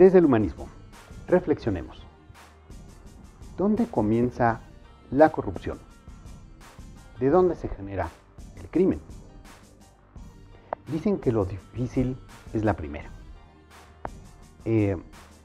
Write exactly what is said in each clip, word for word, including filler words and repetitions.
Desde el humanismo, reflexionemos. ¿Dónde comienza la corrupción? ¿De dónde se genera el crimen? Dicen que lo difícil es la primera. Eh,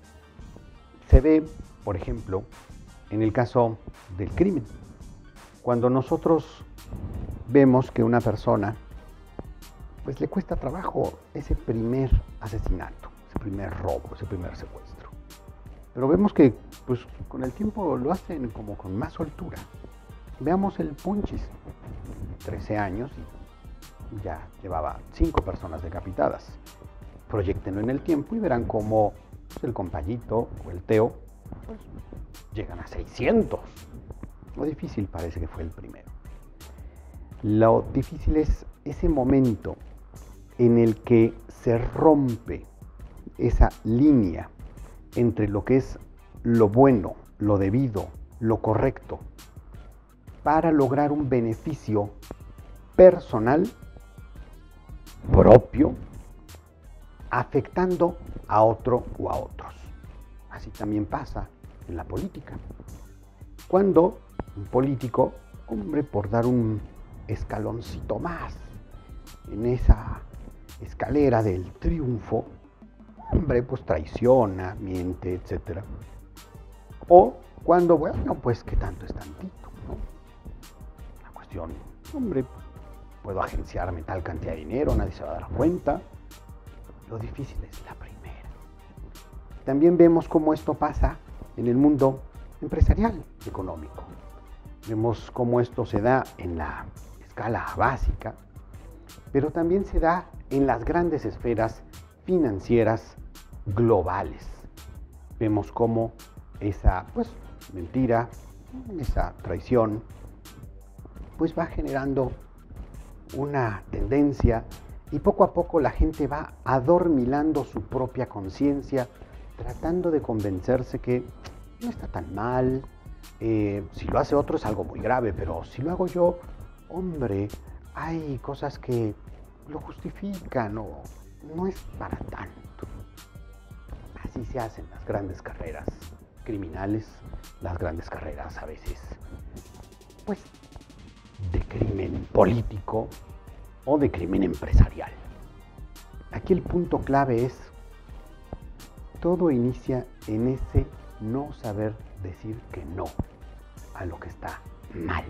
se ve, por ejemplo, en el caso del crimen. Cuando nosotros vemos que una persona, pues le cuesta trabajo ese primer asesinato, ese primer robo, ese primer secuestro. Pero vemos que, pues, con el tiempo lo hacen como con más soltura. Veamos el Punchis, trece años y ya llevaba cinco personas decapitadas. Proyéctenlo en el tiempo y verán cómo pues, el compañito o el Teo pues, llegan a seiscientos. Lo difícil parece que fue el primero. Lo difícil es ese momento en el que se rompe esa línea entre lo que es lo bueno, lo debido, lo correcto, para lograr un beneficio personal, propio, afectando a otro o a otros. Así también pasa en la política. Cuando un político, hombre, por dar un escaloncito más en esa escalera del triunfo, hombre, pues traiciona, miente, etcétera. O cuando, bueno, pues que tanto es tantito, ¿no? La cuestión, hombre, puedo agenciarme tal cantidad de dinero, nadie se va a dar cuenta. Lo difícil es la primera. También vemos cómo esto pasa en el mundo empresarial, económico. Vemos cómo esto se da en la escala básica, pero también se da en las grandes esferas financieras globales. Vemos cómo esa pues, mentira, esa traición, pues va generando una tendencia y poco a poco la gente va adormilando su propia conciencia, tratando de convencerse que no está tan mal, eh, si lo hace otro es algo muy grave, pero si lo hago yo, hombre, hay cosas que lo justifican o no es para tanto. Así se hacen las grandes carreras criminales, las grandes carreras a veces, pues, de crimen político o de crimen empresarial. Aquí el punto clave es, todo inicia en ese no saber decir que no a lo que está mal.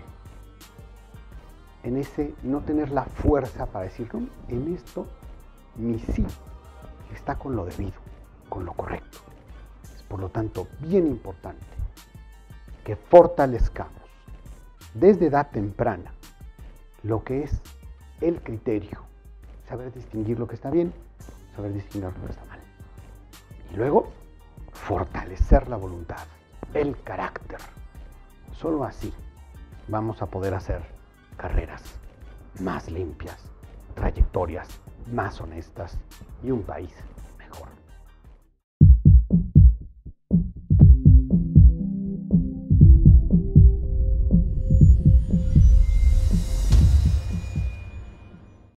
En ese no tener la fuerza para decir, no, en esto mi sí está con lo debido, con lo correcto. Es por lo tanto bien importante que fortalezcamos desde edad temprana lo que es el criterio, saber distinguir lo que está bien, saber distinguir lo que está mal. Y luego, fortalecer la voluntad, el carácter. Solo así vamos a poder hacer carreras más limpias, trayectorias más honestas y un país